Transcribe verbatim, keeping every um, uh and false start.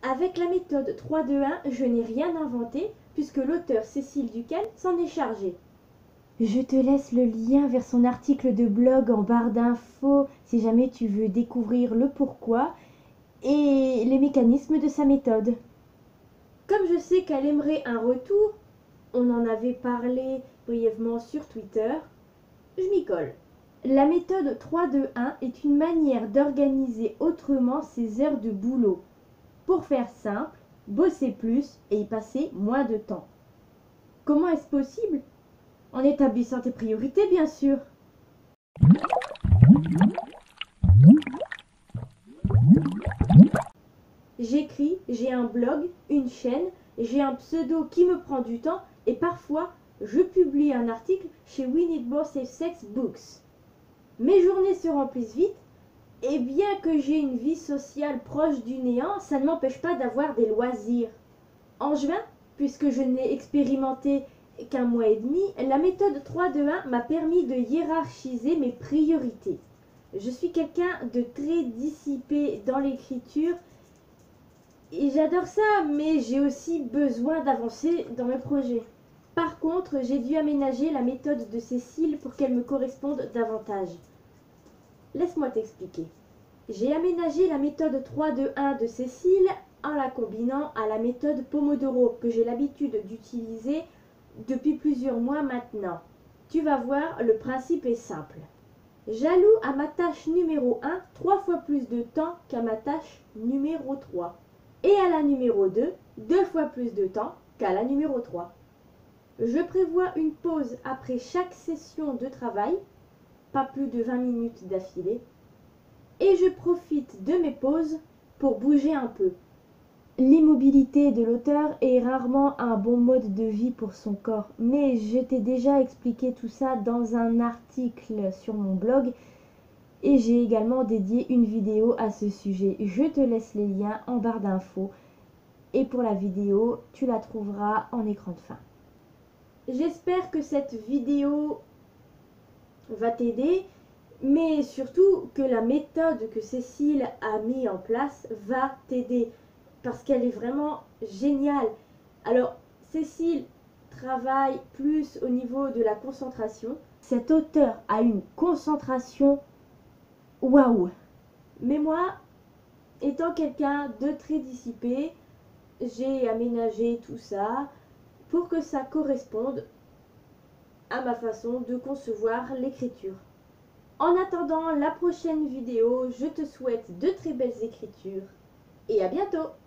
Avec la méthode trois deux un, je n'ai rien inventé puisque l'auteur Cécile Duquel s'en est chargée. Je te laisse le lien vers son article de blog en barre d'infos si jamais tu veux découvrir le pourquoi et les mécanismes de sa méthode. Comme je sais qu'elle aimerait un retour, on en avait parlé brièvement sur Twitter, je m'y colle. La méthode trois deux un est une manière d'organiser autrement ses heures de boulot. Pour faire simple, bosser plus et y passer moins de temps. Comment est-ce possible? En établissant tes priorités, bien sûr. J'écris, j'ai un blog, une chaîne, j'ai un pseudo qui me prend du temps et parfois je publie un article chez We Need More Safe Sex Books. Mes journées se remplissent vite et bien que j'ai une vie sociale proche du néant, ça ne m'empêche pas d'avoir des loisirs. En juin, puisque je n'ai expérimenté qu'un mois et demi, la méthode trois deux un m'a permis de hiérarchiser mes priorités. Je suis quelqu'un de très dissipé dans l'écriture et j'adore ça, mais j'ai aussi besoin d'avancer dans mes projets. Par contre, j'ai dû aménager la méthode de Cécile pour qu'elle me corresponde davantage. Laisse-moi t'expliquer. J'ai aménagé la méthode trois deux un de Cécile en la combinant à la méthode Pomodoro que j'ai l'habitude d'utiliser depuis plusieurs mois maintenant. Tu vas voir, le principe est simple. J'alloue à ma tâche numéro un trois fois plus de temps qu'à ma tâche numéro trois. Et à la numéro deux, deux fois plus de temps qu'à la numéro trois. Je prévois une pause après chaque session de travail, pas plus de vingt minutes d'affilée, et je profite de mes pauses pour bouger un peu. L'immobilité de l'auteur est rarement un bon mode de vie pour son corps, mais je t'ai déjà expliqué tout ça dans un article sur mon blog et j'ai également dédié une vidéo à ce sujet. Je te laisse les liens en barre d'infos et pour la vidéo, tu la trouveras en écran de fin. J'espère que cette vidéo va t'aider, mais surtout que la méthode que Cécile a mis en place va t'aider. Parce qu'elle est vraiment géniale. Alors, Cécile travaille plus au niveau de la concentration. Cet auteur a une concentration waouh. Mais moi, étant quelqu'un de très dissipé, j'ai aménagé tout ça pour que ça corresponde à ma façon de concevoir l'écriture. En attendant la prochaine vidéo, je te souhaite de très belles écritures et à bientôt!